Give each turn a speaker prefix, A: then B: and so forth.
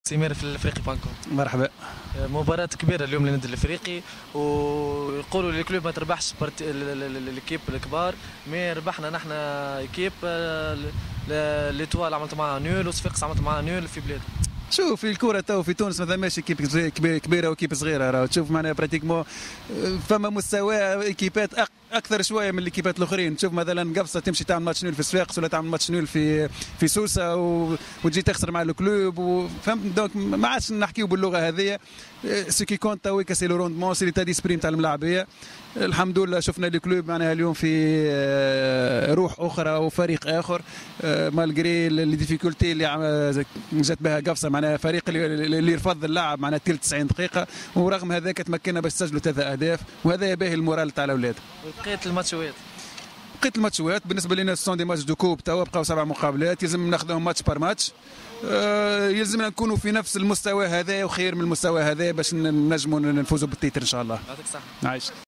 A: سمير في الافريقي بانكون.
B: مرحبا.
A: مباراة كبيرة اليوم للنادي الافريقي، ويقولوا الكلوب ما تربحش الكيب الكبار، مي ربحنا نحن ايكيب ليتوال عملت معها نول، وصفاقس عملت معها نول في بلاده.
B: شوف الكرة تو في تونس ما ثماش ايكيب كبيره وايكيب صغيره، راه تشوف معناها براتيكمون فما مستوى ايكيبات اكثر شويه من الايكيبات الاخرين. تشوف مثلا قبصه تمشي تعمل ماتش نول في صفاقس ولا تعمل ماتش نول في سوسه وتجي تخسر مع الكلوب فهمت. دونك ما عادش نحكيو باللغه هذه. سو كي كونت تو كاسي لو روندمون سي ليتا ديسبريم تاع الملاعبيه. الحمد لله شفنا الكلوب معناها اليوم في روح اخرى وفريق اخر مالغري لي ديفيكولتي اللي جات بها قفصه، معناها فريق اللي رفض اللعب معناها 90 دقيقه، ورغم هذاك تمكنا باش تسجلوا 3 اهداف، وهذا باهي المورال تاع الاولاد.
A: بقيت الماتشات
B: بالنسبه لنا سون دي ماتش دو كوب، توا بقاو 7 مقابلات يلزم ناخذوهم ماتش بار ماتش. يلزمنا نكونوا في نفس المستوى هذا وخير من المستوى هذا باش نجموا نفوزوا بالتيتر ان شاء الله.
A: يعطيك الصحه.
B: عايش.